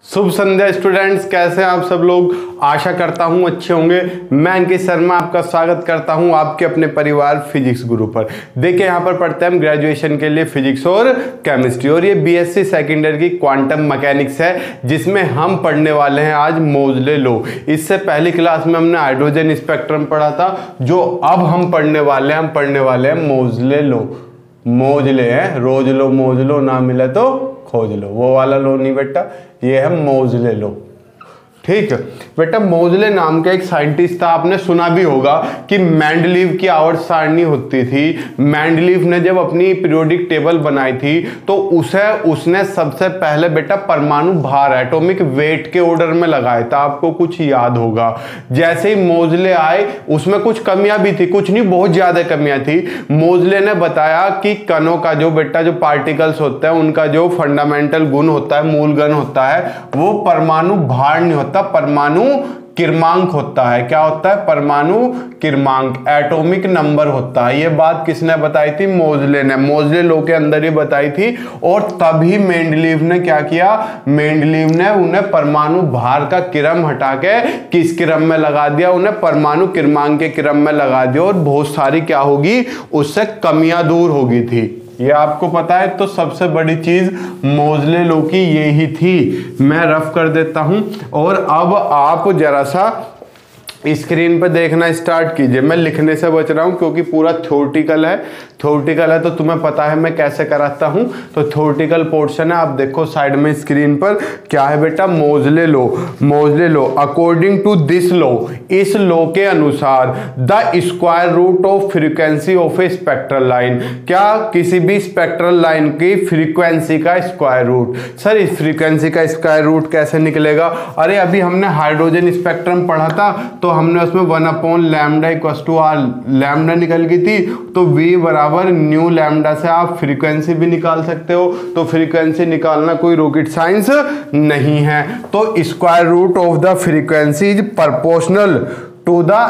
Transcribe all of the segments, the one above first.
शुभ संध्या students, कैसे हैं आप सब लोग। आशा करता हूं अच्छे होंगे। मैं अंकित शर्मा आपका स्वागत करता हूं आपके अपने परिवार फिजिक्स गुरु पर। देखिए यहां पर पढ़ते हैं हम ग्रेजुएशन के लिए फिजिक्स और केमिस्ट्री, और ये बीएससी सेकेंड ईयर की क्वांटम मैकेनिक्स है जिसमें हम पढ़ने वाले हैं आज मोजले लॉ। इससे पहली क्लास में हमने हाइड्रोजन स्पेक्ट्रम पढ़ा था, जो अब हम पढ़ने वाले हैं मोजले लॉ। मोजले हैं, रोज लो मोज लो, ना मिले तो खोज लो, वो वाला लो नहीं बेटा, ये है मोजले लो। ठीक है बेटा, मोजले नाम का एक साइंटिस्ट था, आपने सुना भी होगा कि मेंडलीव की आवर्त सारणी होती थी। मेंडलीव ने जब अपनी पीरियोडिक टेबल बनाई थी तो उसने सबसे पहले बेटा परमाणु भार एटॉमिक वेट के ऑर्डर में लगाया था। आपको कुछ याद होगा। जैसे ही मोजले आए उसमें कुछ कमियां भी थी, कुछ नहीं बहुत ज्यादा कमियां थी। मोजले ने बताया कि कणों का जो बेटा जो पार्टिकल्स होते हैं उनका जो फंडामेंटल गुण होता है, मूल गुण होता है, वो परमाणु भार नहीं होता, परमाणु क्रमांक होता है। क्या होता है? परमाणु क्रमांक, एटॉमिक नंबर होता है। ये बात किसने बताई थी? मोजले ने। मोजले लॉ के अंदर ही बताई थी। और तभी मेंडलीव ने क्या किया? मेंडलीव ने उन्हें परमाणु भार का क्रम हटा के किस क्रम में लगा दिया? उन्हें परमाणु क्रमांक के क्रम में लगा दिया, और बहुत सारी क्या होगी उससे कमियां दूर होगी थी। ये आपको पता है। तो सबसे बड़ी चीज मोजले लॉ की यही थी। मैं रफ कर देता हूं, और अब आप जरा सा स्क्रीन पे देखना स्टार्ट कीजिए। मैं लिखने से बच रहा हूं क्योंकि पूरा थ्योरेटिकल है। थ्योरेटिकल है तो तुम्हें पता है मैं कैसे कराता हूं। तो थ्योरेटिकल पोर्शन है, आप देखो साइड में स्क्रीन पर क्या है बेटा? Moseley law. Moseley law according to this law, इस लॉ के अनुसार the square root of frequency of a spectral line, क्या किसी भी स्पेक्ट्रल लाइन की फ्रीक्वेंसी का स्क्वायर रूट। सर इस फ्रीक्वेंसी का स्क्वायर रूट कैसे निकलेगा? अरे अभी हमने हाइड्रोजन स्पेक्ट्रम पढ़ा था, तो हमने उसमें 1/λ = r लैम्डा निकल गई थी। तो v बराबर न्यू लैम्डा से आप फ्रीक्वेंसी भी निकाल सकते हो। तो फ्रीक्वेंसी निकालना कोई रॉकेट साइंस नहीं है। तो square root of the frequency is proportional to the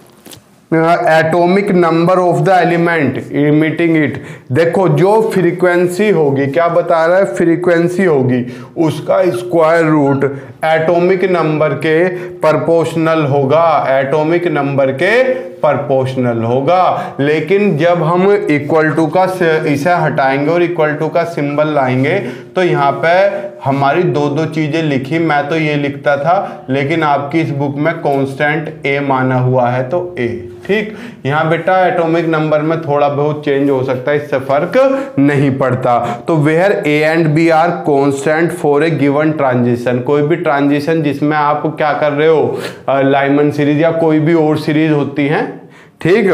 atomic number of the element emitting it. देखो जो फ्रीक्वेंसी होगी, क्या बता रहा है? फ्रीक्वेंसी होगी, उसका स्क्वायर रूट एटॉमिक नंबर के प्रोपोर्शनल होगा। एटॉमिक नंबर के प्रोपोर्शनल होगा। लेकिन जब हम इक्वल टू का इसे हटाएंगे और इक्वल टू का सिंबल लाएंगे तो यहाँ पे हमारी दो चीजें लिखी। मैं तो ये लिखता था, लेकिन आपकी इस बुक में कांस्टेंट a माना हुआ है तो a। ठीक, यहाँ बेटा एटॉमिक नंबर में थोड़ा बहुत चेंज हो सकता है, इससे फर्क नहीं पड़ता। तो where a and b are constant for a given transition, कोई भी ट्रांजिशन जिसमें आप क्या कर रहे हो, लाइमन सीरीज या कोई भी और सीरीज होती है। ठीक,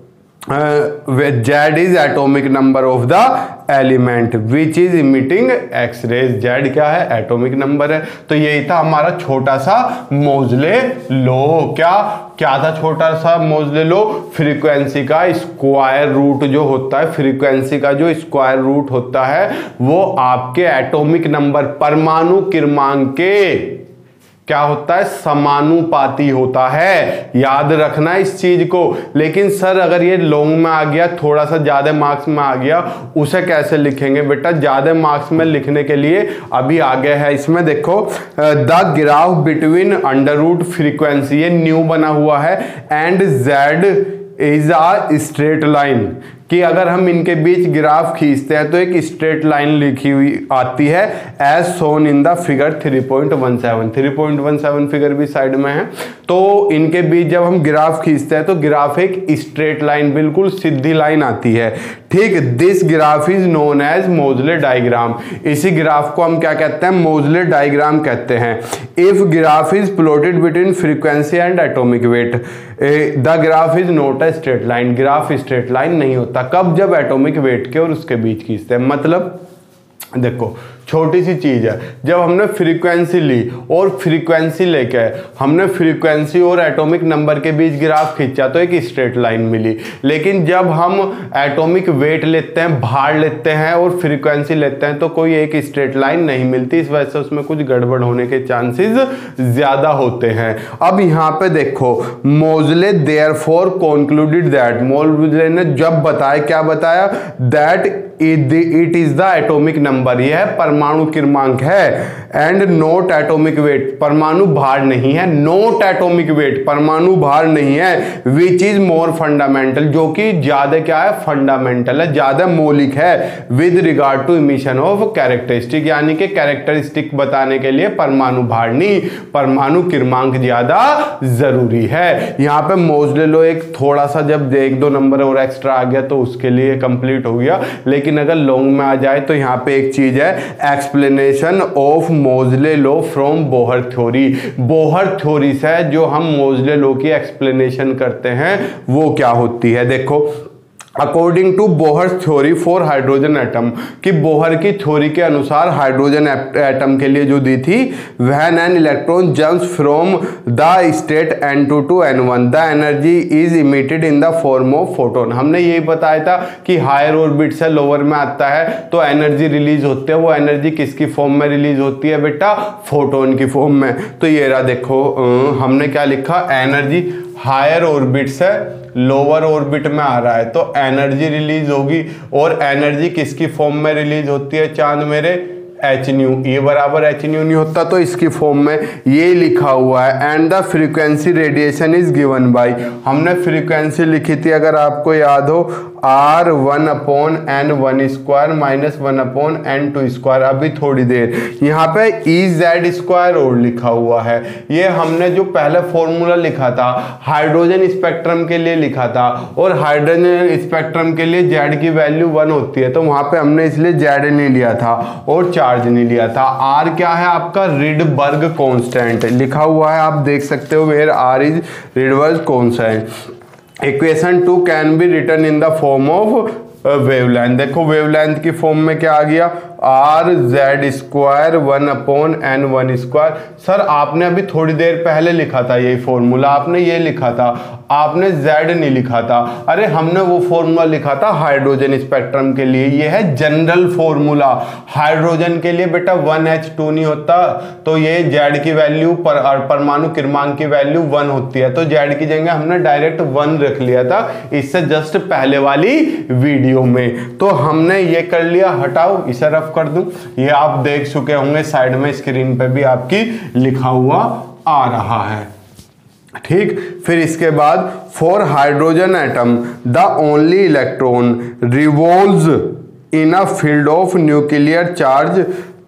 Z is atomic number of the element which is emitting X-rays. Z क्या है? एटॉमिक नंबर है। तो यही था हमारा छोटा सा मोजले लॉ। क्या था छोटा सा मोजले लॉ? फ्रीक्वेंसी का स्क्वायर रूट जो होता है, फ्रीक्वेंसी का जो स्क्वायर रूट होता है वो आपके एटॉमिक नंबर परमाणु क्रमांक के क्या होता है? समानुपाती होता है। याद रखना इस चीज को। लेकिन सर अगर ये लॉन्ग में आ गया, थोड़ा सा ज्यादा मार्क्स में आ गया, उसे कैसे लिखेंगे बेटा? ज्यादा मार्क्स में लिखने के लिए अभी आगे है इसमें देखो, the graph between under root frequency, ये न्यू बना हुआ है, and Z is a straight line, कि अगर हम इनके बीच ग्राफ खींचते हैं तो एक स्ट्रेट लाइन लिखी हुई आती है as shown in the figure 3.17। 3.17 figure भी साइड में है। तो इनके बीच जब हम ग्राफ खींचते हैं तो ग्राफ एक स्ट्रेट लाइन, बिल्कुल सीधी लाइन आती है। ठीक, this graph is known as Moseley diagram. इसी ग्राफ को हम क्या कहते हैं? मोजले डायग्राम कहते हैं। If graph is plotted between frequency and atomic weight, the graph is not a straight line. Graph straight line नहीं होता। कब? जब एटॉमिक वेट के और उसके बीच खींचते हैं। मतलब देखो छोटी सी चीज है, जब हमने फ्रीक्वेंसी ली और फ्रीक्वेंसी लेके हमने फ्रीक्वेंसी और एटॉमिक नंबर के बीच ग्राफ खींचा तो एक स्ट्रेट लाइन मिली। लेकिन जब हम एटॉमिक वेट लेते हैं, भार लेते हैं और फ्रीक्वेंसी लेते हैं तो कोई एक स्ट्रेट लाइन नहीं मिलती। इस वजह से उसमें कुछ गड़बड़ होने के चांसेस ज्यादा होते हैं। अब यहाँ पे देखो, मोजले देयरफॉर कॉन्क्लूडेड दैट, मोजले ने जब बताया, क्या बताया? That it is the atomic number, यह है परमाणु क्रमांक है, एंड नोट एटॉमिक वेट, परमाणु भार नहीं है, नोट एटॉमिक वेट, परमाणु भार नहीं है, विच इज मोर फंडामेंटल, जो कि ज्यादा क्या है, फंडामेंटल है, ज्यादा मौलिक है, with regard to emission of characteristic, यानी कि कैरेक्टरिस्टिक बताने के लिए परमाणु भार नहीं, परमाणु क्रमांक ज्यादा जरूरी है। यहाँ पे मोजले लो एक थोड़ा सा जब 1-2 नंबर और एक्स्ट्रा आ गया तो उसके लिए कंप्लीट हो गया, लेकिन अगर लॉन्ग में आ जाए तो यहाँ पे एक चीज है, explanation of Moseley law from Bohr theory, Bohr theory से जो हम मोजले लॉ की एक्सप्लेनेशन करते हैं वो क्या होती है। देखो, according to Bohr theory for hydrogen atom, कि बोहर की थ्योरी के अनुसार हाइड्रोजन एटम के लिए जो दी थी, when an electron jumps from the state n2 to n1 the energy is emitted in the form of photon. हमने यही बताया था कि हायर ऑर्बिट से लोअर में आता है तो एनर्जी रिलीज होती है, वो एनर्जी किसकी फॉर्म में रिलीज होती है बेटा, फोटोन की फॉर्म में। तो ये रहा, देखो हमने क्या लिखा, एनर्जी हायर ऑर्बिट से लोअर ऑर्बिट में आ रहा है तो एनर्जी रिलीज होगी, और एनर्जी किसकी फॉर्म में रिलीज होती है चांद मेरे, एच न्यू, ये बराबर एच न्यू नहीं होता तो इसकी फॉर्म में ये लिखा हुआ है, and the frequency radiation is given by, हमने फ्रीक्वेंसी लिखी थी अगर आपको याद हो, R1/n1² माइनस 1/n2²। अभी थोड़ी देर यहाँ पे EZ² और लिखा हुआ है, ये हमने जो पहले फॉर्मूला लिखा था हाइड्रोजन स्पेक्ट्रम के लिए लिखा था, और हाइड्रोजन स्पेक्ट्रम के लिए Z की वैल्यू 1 होती है, तो वहां पे हमने इसलिए Z नहीं लिया था और चार्ज नहीं लिया था। R क्या है आपका, रिडबर्ग कांस्टेंट लिखा हुआ है, आप देख सकते हो, where R is Rydberg constant. Equation 2 can be written in the form of wavelength. देखो वेवलेंथ की फॉर्म में क्या आ गया, RZ² 1/n1²। सर आपने अभी थोड़ी देर पहले लिखा था यही फॉर्मूला, आपने ये लिखा था, आपने Z नहीं लिखा था। अरे हमने वो फॉर्मूला लिखा था हाइड्रोजन स्पेक्ट्रम के लिए, ये है जनरल फॉर्मूला। हाइड्रोजन के लिए बेटा 1H2 नहीं होता, तो ये Z की वैल्यू परमाणु क्रमांक की वैल्यू 1 होती है, तो Z की जगह हमने डायरेक्ट 1 रख लिया था इससे जस्ट पहले वाली वीडियो में। तो हमने ये कर लिया, हटाओ इसे रफ कर दूं, ये आप देख चुके होंगे, साइड में स्क्रीन पे भी आपकी लिखा हुआ आ रहा है, ठीक। फिर इसके बाद for hydrogen atom the only electron revolves in a field of nuclear charge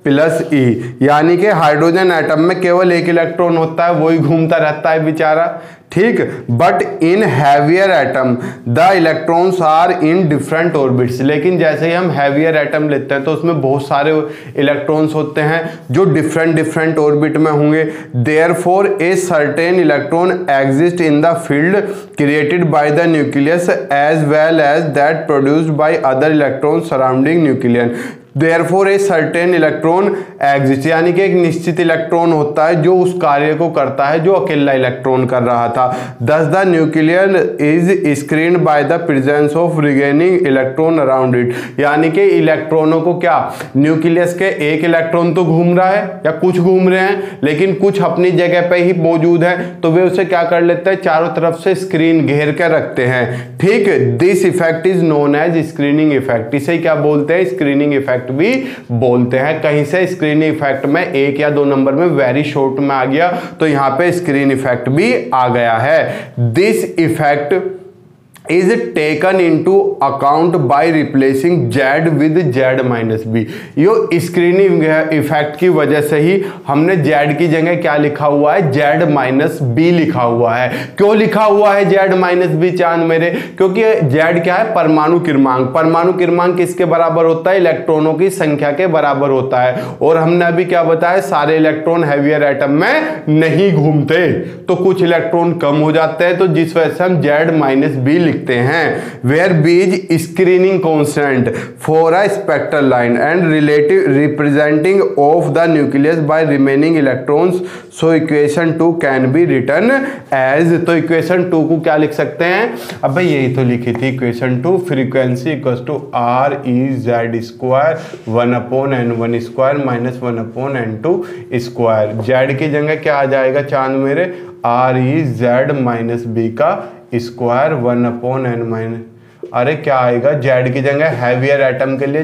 +E, यानी कि हाइड्रोजन एटम में केवल एक इलेक्ट्रॉन होता है, वही घूमता रहता है बेचारा, ठीक। But in heavier atom the electrons are in different orbits, लेकिन जैसे ही हम हैवियर एटम लेते हैं तो उसमें बहुत सारे इलेक्ट्रॉन्स होते हैं जो डिफरेंट ऑर्बिट में होंगे। Therefore a certain electron exist in the field created by the nucleus as well as that produced by other electron surrounding nucleon. Therefore a certain electron exist, यानी कि एक निश्चित इलेक्ट्रॉन होता है जो उस कार्य को करता है जो अकेला इलेक्ट्रॉन कर रहा था। Thus the nuclear is screened by the presence of remaining electron around it, यानी कि इलेक्ट्रॉनों को क्या, न्यूक्लियस के एक इलेक्ट्रॉन तो घूम रहा है या कुछ घूम रहे हैं, लेकिन कुछ अपनी जगह पे ही मौजूद है, तो वे उसे क्या कर लेते हैं, चारों तरफ से स्क्रीन घेर कर रखते हैं, ठीक। This effect is known as screening effect, इसे क्या बोलते हैं, स्क्रीनिंग इफेक्ट भी बोलते हैं। कहीं से स्क्रीनिंग इफेक्ट में 1 या 2 नंबर में वेरी शॉर्ट में आ गया, तो यहां पे स्क्रीन इफेक्ट भी आ गया है। This effect is taken into account by replacing Z with Z-B। यो स्क्रीनिंग इफेक्ट की वजह से ही हमने Z की जगह क्या लिखा हुआ है, Z-B लिखा हुआ है। क्यों लिखा हुआ है Z-B चांद मेरे, क्योंकि Z क्या है, परमाणु क्रमांक। परमाणु क्रमांक किसके बराबर होता है, इलेक्ट्रॉनों की संख्या के बराबर होता है, और हमने अभी क्या बताया, सारे इलेक्ट्रॉन हैवियर एटम में नहीं घूमते, तो कुछ इलेक्ट्रॉन कम हो जाते हैं, तो जिस वजह से हम Z-B लिखते हैं। Where B is screening constant for a spectral line and relative representing of the nucleus by remaining electrons, so equation 2 can be written as, तो इक्वेशन 2 को क्या लिख सकते हैं, अब भाई यही तो लिखी थी equation 2, frequency equals to REZ² 1/n1² minus 1/n2²। Z की जगह क्या आ जाएगा चांद मेरे, REZ-B का स्क्वायर 1/n अरे क्या आएगा, जेड की जगह हैवियर एटम के लिए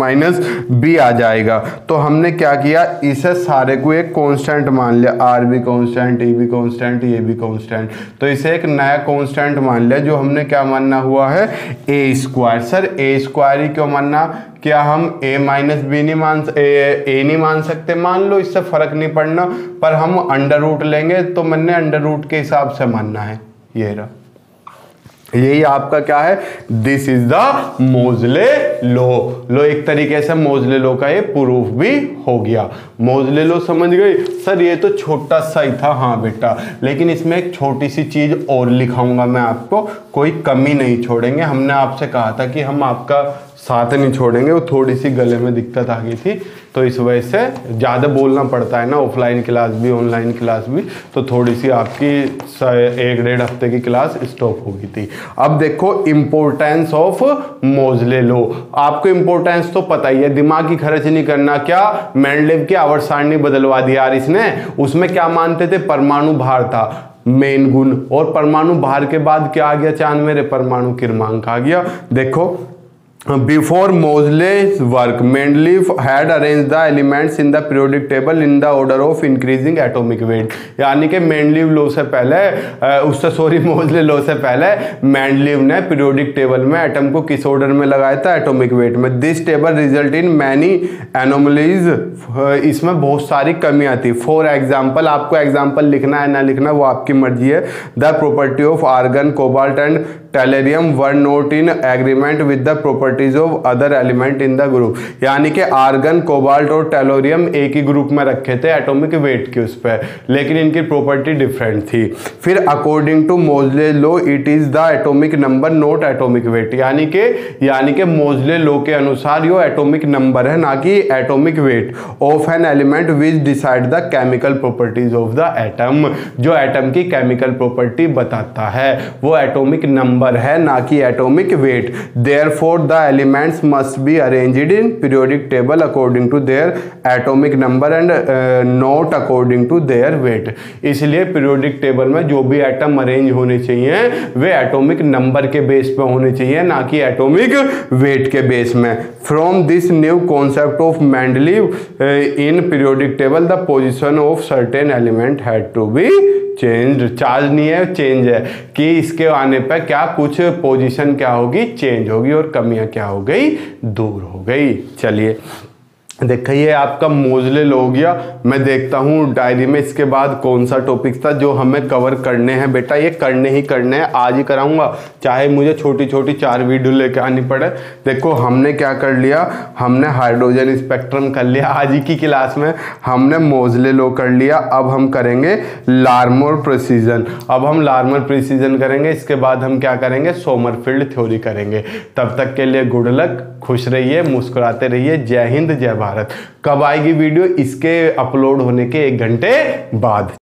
Z-B आ जाएगा। तो हमने क्या किया, इसे सारे को एक कांस्टेंट मान लिया, आर भी कांस्टेंट, ई भी कांस्टेंट, ये भी कांस्टेंट। तो इसे एक नया कांस्टेंट मान लिया जो हमने क्या मानना हुआ है, a square. Sir a square ही क्यों मानना, क्या हम a माइनस बी नहीं मान सकते, मान लो, इससे फर्क नहीं पड़ना, पर हम अंडर रूट लेंगे तो मैंने अंडर रूट के हिसाब से मानना है। ये रहा, यही आपका क्या है, दिस इज द मोजले लो। एक तरीके से मोजले लो का ये प्रूफ भी हो गया। मोजले लो समझ गए। सर ये तो छोटा सा ही था, हाँ बेटा, लेकिन इसमें एक छोटी सी चीज और लिखाऊंगा मैं आपको, कोई कमी नहीं छोड़ेंगे। हमने आपसे कहा था कि हम आपका साथ नहीं छोड़ेंगे, वो थोड़ी सी गले में दिक्कत आ गई थी, तो इस वजह से ज़्यादा बोलना पड़ता है ना, ऑफलाइन क्लास भी ऑनलाइन क्लास भी, तो थोड़ी सी आपकी 1-1.5 हफ्ते की क्लास स्टॉप हो गई थी। अब देखो इम्पोर्टेंस ऑफ मोजले लो। आपको इम्पोर्टेंस तो पता ही है, दिमाग की खर्च नहीं करना। क्या मेंडलेव की आवर्त सारणी बदलवा दी यार इसने। उसमें क्या मानते थे, परमाणु भार था मेन गुण, और परमाणु भार के बाद क्या आ गया चांद मेरे, परमाणु क्रमांक आ गया। देखो Before Moseley's work, Mendeleev had arranged the elements in the periodic table in the order of increasing atomic weight। यानी कि मेंडलीव लो से पहले, मोजले लो से पहले मेंडलीव ने पीरियोडिक टेबल में एटम को किस ऑर्डर में लगाया था, एटॉमिक वेट में। This table result in many anomalies, इसमें बहुत सारी कमियां थी। फॉर एग्जाम्पल, आपको एग्जाम्पल लिखना है ना लिखना वो आपकी मर्जी है। The property of argon, cobalt and tellurium were not in agreement with the properties of other element in the group. यानी कि आर्गन, कोबाल्ट और टेलोरियम एक ही ग्रुप में रखे थे एटॉमिक वेट के उस पर, लेकिन इनकी प्रॉपर्टी डिफरेंट थी। फिर according to Moseley law it is the atomic number not atomic weight. यानी कि मोजले लो के अनुसार यो एटॉमिक नंबर है, ना कि atomic weight of an element which decide the chemical properties of the atom. जो एटम की केमिकल प्रॉपर्टी बताता है वो एटॉमिक नंबर है, ना कि atomic weight. Therefore the elements must be arranged in periodic table according to their atomic number and not according to their weight. इसलिए periodic table में जो भी एटम अरेंज होने चाहिए वे एटॉमिक नंबर के बेस पे होने चाहिए, ना कि एटॉमिक वेट के बेस में। From this new concept of Mendeleev in periodic table the position of certain element had to be change. Charge नहीं है, चेंज है, कि इसके आने पर क्या कुछ पोजीशन क्या होगी, चेंज होगी, और कमियां क्या हो गई, दूर हो गई। चलिए देखिए आपका मोजले लो हो गया। मैं देखता हूँ डायरी में इसके बाद कौन सा टॉपिक था जो हमें कवर करने हैं। बेटा ये करने ही करने हैं, आज ही कराऊंगा, चाहे मुझे छोटी छोटी 4 वीडियो लेके आनी पड़े। देखो हमने क्या कर लिया, हमने हाइड्रोजन स्पेक्ट्रम कर लिया आज ही की क्लास में, हमने मोजले लो कर लिया। अब हम करेंगे लार्मोर प्रिसीजन। अब हम लार्मोर प्रिसीजन करेंगे, इसके बाद हम क्या करेंगे, सोमरफील्ड थ्योरी करेंगे। तब तक के लिए गुड लक, खुश रहिए, मुस्कुराते रहिए। जय हिंद, जय भारत। कब आएगी वीडियो, इसके अपलोड होने के 1 घंटे बाद।